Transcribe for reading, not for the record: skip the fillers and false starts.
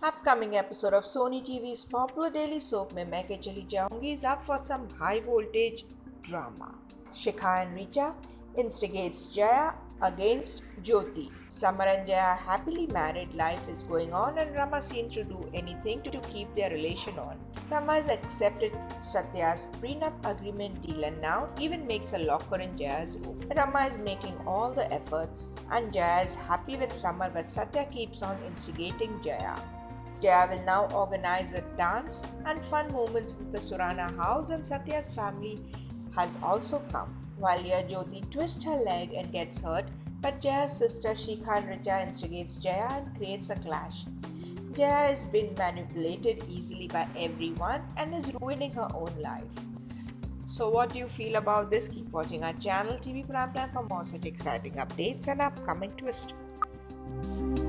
Upcoming episode of Sony TV's popular daily soap में मैं के चली जाऊंगी is up for some high voltage drama. Shikha and Richa instigates Jaya against Jyoti. Samar and Jaya happily married life is going on and Rama seems to do anything to keep their relation on. Rama has accepted Satya's prenup agreement deal and now even makes a locker in Jaya's room. Rama is making all the efforts and Jaya is happy with Samar but Satya keeps on instigating Jaya. Jaya will now organize a dance and fun moments in the Surana house and Satya's family has also come. While here Jyoti twists her leg and gets hurt, but Jaya's sister Shikha and Richa instigates Jaya and creates a clash. Jaya is being manipulated easily by everyone and is ruining her own life. So what do you feel about this? Keep watching our channel TV Prime Time for more such exciting updates and upcoming twists.